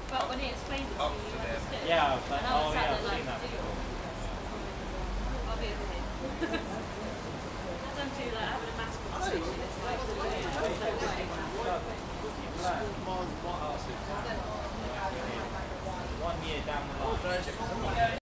But when he explained it to me, you understood. Yeah, but And I was sat there like, I'll be over here. Them two like having a mass conversation. It's like, One year down the line.